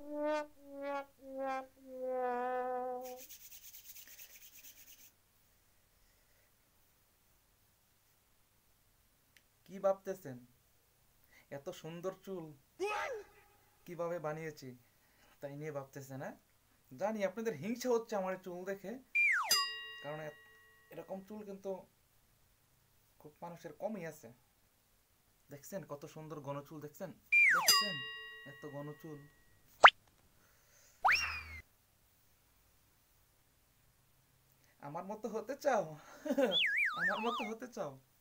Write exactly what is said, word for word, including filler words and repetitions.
কি ভাবতেছেন? এত সুন্দর চুল কিভাবে বানিয়েছি তাই নিয়ে ভাবতেছেন? হ্যাঁ, জানি আপনাদের হিংসা হচ্ছে আমার এই চুল দেখে, কারণ এ- এরকম চুল কিন্তু খুব মানুষের কমই আছে। দেখছেন কত সুন্দর ঘন চুল, দেখছেন? দেখছেন এত ঘন চুল? আমার মতো হতে চাও? আমার মতো হতে চাও?